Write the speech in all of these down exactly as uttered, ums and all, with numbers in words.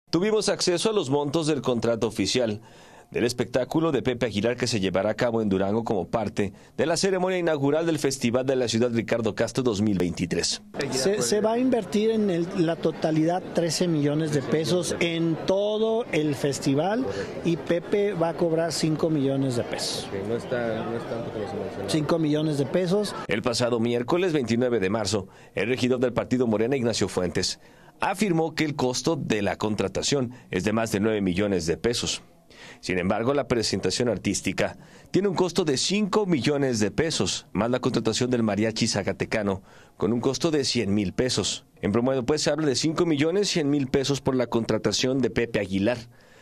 Tuvimos acceso a los montos del contrato oficial del espectáculo de Pepe Aguilar que se llevará a cabo en Durango como parte de la ceremonia inaugural del Festival de la Ciudad Ricardo Castro dos mil veintitrés. Se, se va a invertir en el, la totalidad trece millones de pesos en todo el festival y Pepe va a cobrar cinco millones de pesos. No está, no es tanto como se mencionó. cinco millones de pesos. El pasado miércoles veintinueve de marzo, el regidor del partido Morena, Ignacio Fuentes, afirmó que el costo de la contratación es de más de nueve millones de pesos. Sin embargo, la presentación artística tiene un costo de cinco millones de pesos, más la contratación del mariachi zacatecano, con un costo de cien mil pesos. En promedio, pues, se habla de cinco millones cien mil pesos por la contratación de Pepe Aguilar,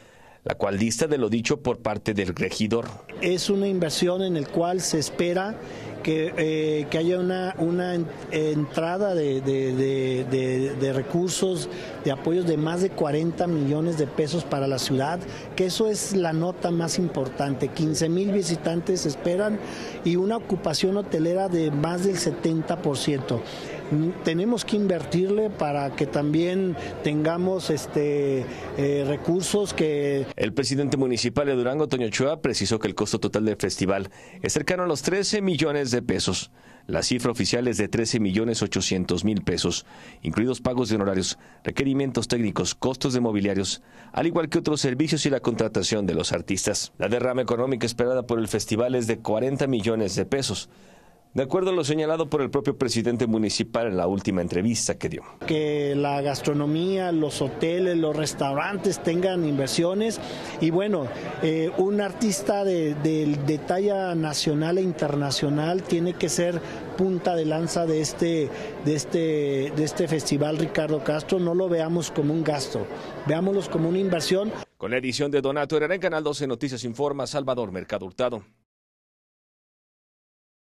la cual dista de lo dicho por parte del regidor. Es una inversión en el cual se espera que, eh, que haya una, una entrada de, de, de, de, de recursos, de apoyos de más de cuarenta millones de pesos para la ciudad, que eso es la nota más importante. quince mil visitantes esperan y una ocupación hotelera de más del setenta por ciento. Tenemos que invertirle para que también tengamos este eh, recursos que... El presidente municipal de Durango, Toño Ochoa, precisó que el costo total del festival es cercano a los trece millones de pesos. La cifra oficial es de trece millones ochocientos mil pesos, incluidos pagos de honorarios, requerimientos técnicos, costos de mobiliarios, al igual que otros servicios y la contratación de los artistas. La derrama económica esperada por el festival es de cuarenta millones de pesos. De acuerdo a lo señalado por el propio presidente municipal en la última entrevista que dio. Que la gastronomía, los hoteles, los restaurantes tengan inversiones y bueno, eh, un artista de, de, de talla nacional e internacional tiene que ser punta de lanza de este, de este, de este festival Ricardo Castro. No lo veamos como un gasto, veámoslo como una inversión. Con la edición de Donato Herrera en Canal doce Noticias informa Salvador Mercado Hurtado.